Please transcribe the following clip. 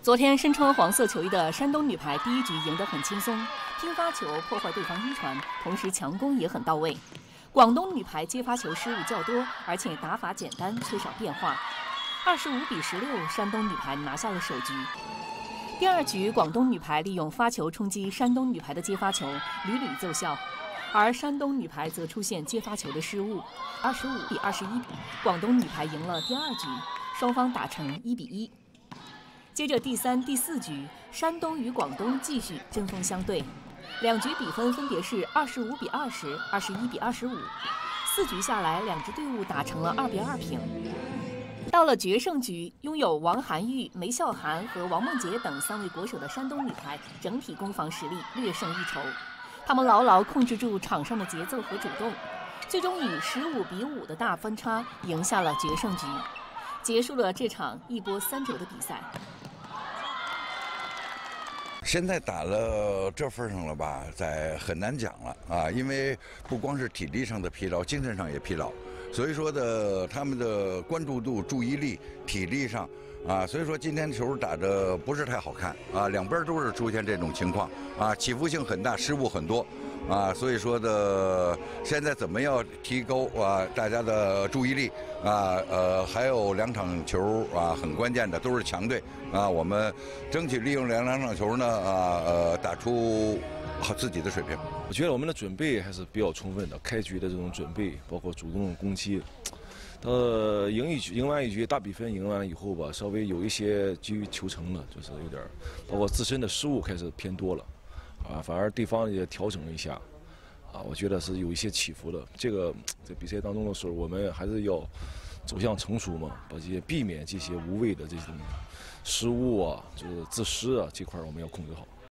昨天身穿黄色球衣的山东女排第一局赢得很轻松，拼发球破坏对方一传，同时强攻也很到位。广东女排接发球失误较多，而且打法简单，缺少变化。25-16，山东女排拿下了首局。第二局，广东女排利用发球冲击山东女排的接发球，屡屡奏效，而山东女排则出现接发球的失误。25-21，广东女排赢了第二局，双方打成1-1。接着第三、第四局，山东与广东继续针锋相对，两局比分分别是25-20、21-25。4局下来，两支队伍打成了2-2平。到了决胜局，拥有王涵玉、梅孝涵和王梦洁等3位国手的山东女排整体攻防实力略胜一筹，他们牢牢控制住场上的节奏和主动，最终以15-5的大分差赢下了决胜局，结束了这场一波3折的比赛。 现在打了这份上了吧，很难讲了啊，因为不光是体力上的疲劳，精神上也疲劳，所以说他们的关注度、注意力、体力上啊，所以说今天球打得不是太好看啊，两边都是出现这种情况啊，起伏性很大，失误很多。所以说现在怎么样提高大家的注意力还有2场球很关键的，都是强队我们争取利用两场球呢打出自己的水平。 我觉得我们的准备还是比较充分的，开局的这种准备，包括主动攻击。赢完一局大比分赢完了以后吧，稍微有一些急于求成了，就是有点，包括自身的失误开始偏多了。反而对方也调整了一下，我觉得是有一些起伏的。在比赛当中的时候，我们还是要走向成熟嘛，避免这些无谓的这种失误就是自失这块我们要控制好。